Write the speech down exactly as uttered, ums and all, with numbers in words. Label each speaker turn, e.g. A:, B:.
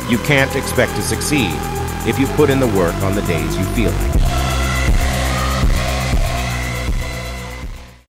A: You can't expect to succeed if you put in the work on the days you feel like it.